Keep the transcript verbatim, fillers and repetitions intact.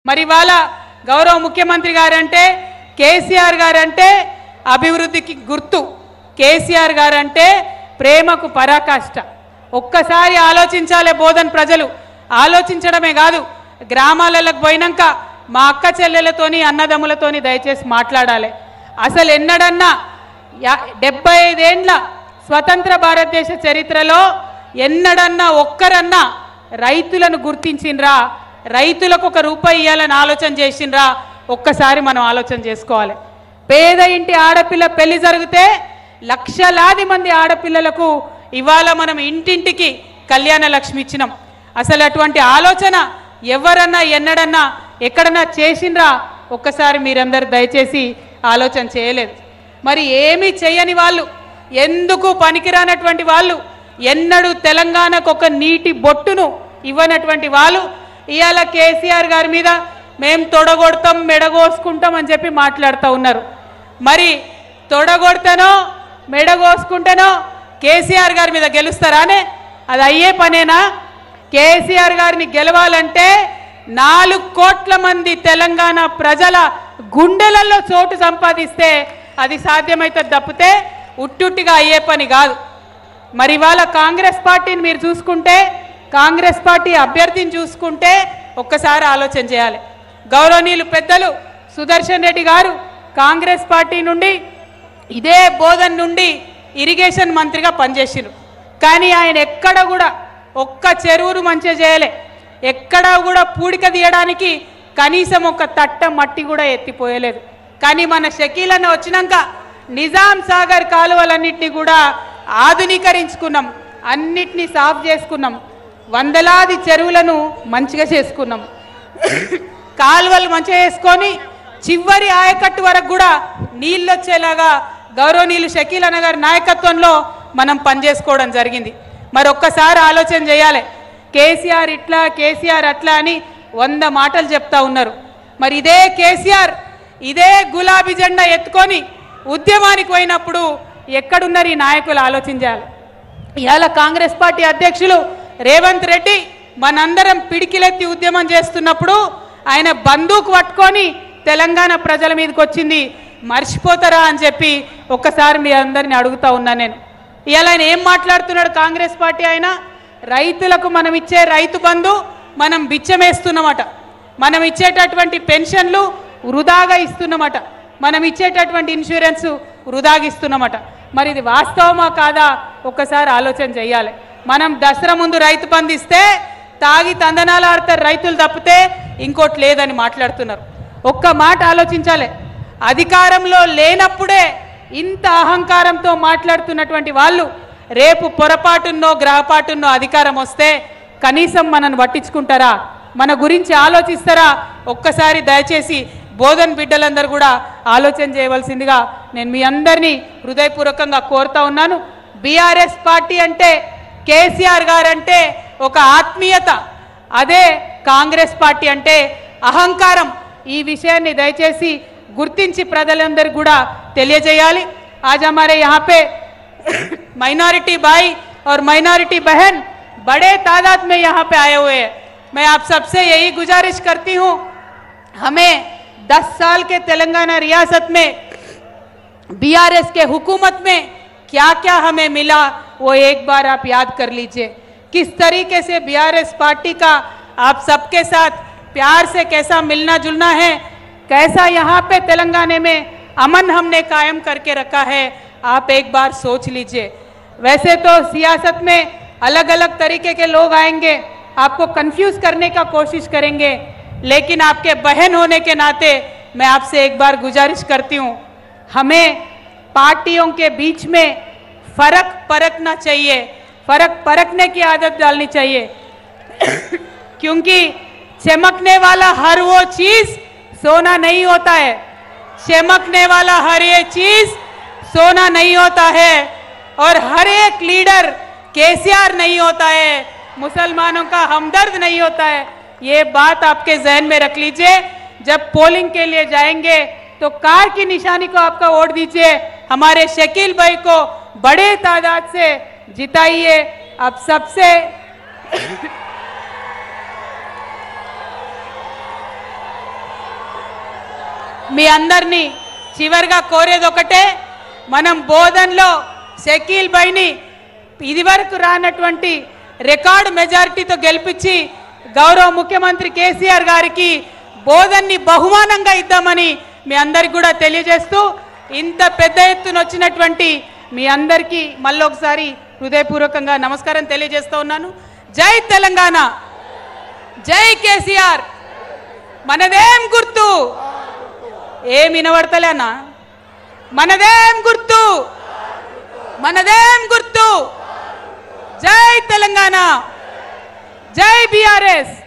మరి వాళ్ళ గౌరవ ముఖ్యమంత్రి గారంటే కేసీఆర్ గారంటే అభివృద్ధికి గుర్తు, కేసీఆర్ గారంటే ప్రేమకు పరాకాష్ట. ఒక్కసారి ఆలోచించాలే బోధన్ ప్రజలు, ఆలోచించడమే కాదు గ్రామాలకు పోయినాక మా అక్క చెల్లెలతోని అన్నదమ్ములతోని దయచేసి మాట్లాడాలి. అసలు ఎన్నడన్నా డెబ్బై ఐదేండ్ల స్వతంత్ర భారతదేశ చరిత్రలో ఎన్నడన్నా ఒక్కరన్నా రైతులను గుర్తించిండ్రా, రైతులకు ఒక రూపాయి ఇవ్వాలని ఆలోచన చేసిండ్రా? ఒక్కసారి మనం ఆలోచన చేసుకోవాలి. పేద ఇంటి ఆడపిల్ల పెళ్లి జరిగితే లక్షలాది మంది ఆడపిల్లలకు ఇవాళ మనం ఇంటింటికి కళ్యాణ లక్ష్మి ఇచ్చినాం. అసలు అటువంటి ఆలోచన ఎవరన్నా ఎన్నడన్నా ఎక్కడన్నా చేసిండ్రా? ఒక్కసారి మీరందరూ దయచేసి ఆలోచన చేయలేదు. మరి ఏమీ చేయని వాళ్ళు, ఎందుకు పనికిరానటువంటి వాళ్ళు, ఎన్నడూ తెలంగాణకు ఒక నీటి బొట్టును ఇవ్వనటువంటి వాళ్ళు ఇవాళ కేసీఆర్ గారి మీద మేము తొడగొడతాం మెడగోసుకుంటాం అని చెప్పి మాట్లాడుతూ ఉన్నారు. మరి తొడగొడతానో మెడగోసుకుంటానో కేసీఆర్ గారి మీద గెలుస్తారానే? అది అయ్యే పనేనా? కేసీఆర్ గారిని గెలవాలంటే నాలుగు కోట్ల మంది తెలంగాణ ప్రజల గుండెలలో చోటు సంపాదిస్తే అది సాధ్యమైతే తప్పితే ఉట్టుట్టిగా అయ్యే పని కాదు. మరి ఇవాళ కాంగ్రెస్ పార్టీని మీరు చూసుకుంటే, కాంగ్రెస్ పార్టీ అభ్యర్థిని చూసుకుంటే ఒక్కసారి ఆలోచన చేయాలి. గౌరవనీయులు పెద్దలు సుదర్శన్ రెడ్డి గారు కాంగ్రెస్ పార్టీ నుండి ఇదే బోధన్ నుండి ఇరిగేషన్ మంత్రిగా పనిచేసిరు. కానీ ఆయన ఎక్కడ కూడా ఒక్క చెరువును మంచిగా చేయలే, ఎక్కడా కూడా పూడిక తీయడానికి కనీసం ఒక తట్ట మట్టి కూడా ఎత్తిపోయలేదు. కానీ మన షకీల్ అన్న వచ్చినాక నిజాం సాగర్ కాలువలన్నింటినీ కూడా ఆధునీకరించుకున్నాం, అన్నిటినీ సాఫ్ చేసుకున్నాం, వందలాది చెరువులను మంచిగా చేసుకున్నాం, కాలువలు మంచిగా చేసుకొని చివరి ఆయకట్టు వరకు కూడా నీళ్ళు వచ్చేలాగా గౌరవనీయులు షకీల్ అన్న గారి నాయకత్వంలో మనం పనిచేసుకోవడం జరిగింది. మరి ఒక్కసారి ఆలోచన చేయాలి. కేసీఆర్ ఇట్లా కేసీఆర్ అట్లా అని వంద మాటలు చెప్తా ఉన్నారు. మరి ఇదే కేసీఆర్ ఇదే గులాబీ జెండా ఎత్తుకొని ఉద్యమానికి పోయినప్పుడు ఎక్కడున్నారు ఈ నాయకులు? ఆలోచించాలి. ఇవాళ కాంగ్రెస్ పార్టీ అధ్యక్షులు రేవంత్ రెడ్డి మనందరం పిడికిలెత్తి ఉద్యమం చేస్తున్నప్పుడు ఆయన బందూకు పట్టుకొని తెలంగాణ ప్రజల మీదకి వచ్చింది మర్చిపోతారా అని చెప్పి ఒక్కసారి మీ అందరిని అడుగుతా ఉన్నా నేను. ఇవాళ ఆయన ఏం మాట్లాడుతున్నాడు? కాంగ్రెస్ పార్టీ ఆయన రైతులకు మనం ఇచ్చే రైతు బంధు మనం బిచ్చమేస్తున్నమాట, మనం ఇచ్చేటటువంటి పెన్షన్లు వృధాగా ఇస్తున్నమాట, మనం ఇచ్చేటటువంటి ఇన్సూరెన్స్ వృధాగా ఇస్తున్నమాట. మరి ఇది వాస్తవమా కాదా ఒక్కసారి ఆలోచన చేయాలి. మనం దసరా ముందు రైతు బంధు ఇస్తే తాగి తందనాలు ఆడతారు రైతులు తప్పితే ఇంకోటి లేదని మాట్లాడుతున్నారు. ఒక్క మాట ఆలోచించాలి. అధికారంలో లేనప్పుడే ఇంత అహంకారంతో మాట్లాడుతున్నటువంటి వాళ్ళు రేపు పొరపాటున్నో గ్రహపాటున్నో అధికారం వస్తే కనీసం మనల్ని పట్టించుకుంటారా? మన గురించి ఆలోచిస్తారా? ఒక్కసారి దయచేసి బోధన్ బిడ్డలందరూ కూడా ఆలోచన చేయవలసిందిగా నేను మీ అందరినీ హృదయపూర్వకంగా కోరుతా ఉన్నాను. బీఆర్ఎస్ పార్టీ అంటే కేసీఆర్ గారు అంటే ఒక ఆత్మీయత, అదే కాంగ్రెస్ పార్టీ అంటే అహంకారం. ఈ విషయాన్ని దయచేసి గుర్తించి ప్రజలందరికీ కూడా తెలియజేయాలి. आज हमारे यहाँ पे माइनॉरिटी भाई और माइनॉरिटी बहन बड़े तादाद में यहाँ पे आए हुए हैं. मैं आप सबसे यही गुजारिश करती हूँ, हमें दस साल के तेलंगाना रियासत में बीआरएस के हुकूमत में क्या क्या हमें मिला वो एक बार आप याद कर लीजिए. किस तरीके से बीआरएस पार्टी का आप सबके साथ प्यार से कैसा मिलना जुलना है, कैसा यहाँ पे तेलंगाना में अमन हमने कायम करके रखा है, आप एक बार सोच लीजिए. वैसे तो सियासत में अलग अलग तरीके के लोग आएंगे, आपको कंफ्यूज करने का कोशिश करेंगे, लेकिन आपके बहन होने के नाते मैं आपसे एक बार गुजारिश करती हूँ, हमें पार्टियों के बीच में फर्क परखना चाहिए, फर्क परखने की आदत डालनी चाहिए. क्योंकि चमकने वाला हर वो चीज सोना नहीं होता है, चमकने वाला हर ये चीज सोना नहीं होता है, और हर एक लीडर केसीआर नहीं होता है, मुसलमानों का हमदर्द नहीं होता है. ये बात आपके जहन में रख लीजिए. जब पोलिंग के लिए जाएंगे तो कार की निशानी को आपका वोट दीजिए, हमारे शकील भाई को बड़े तादाद से जिताइए. आप सबसे మీ అందరినీ చివరిగా కోరేది ఒకటే, మనం బోధన్లో షకీల్ భాయ్ని ఇదివరకు రానటువంటి రికార్డు మెజారిటీతో గెలిపించి గౌరవ ముఖ్యమంత్రి కేసీఆర్ గారికి బోధన్ని బహుమానంగా ఇద్దామని మీ అందరికి కూడా తెలియజేస్తూ, ఇంత పెద్ద ఎత్తున వచ్చినటువంటి మీ అందరికీ మళ్ళీ ఒకసారి హృదయపూర్వకంగా నమస్కారం తెలియజేస్తూ ఉన్నాను. జై తెలంగాణ, జై కేసీఆర్. మనదేం గుర్తు? ఏం వినబడతలేనా? మనదేం గుర్తు? మనదేం గుర్తు? జై తెలంగాణ, జై బీఆర్ఎస్.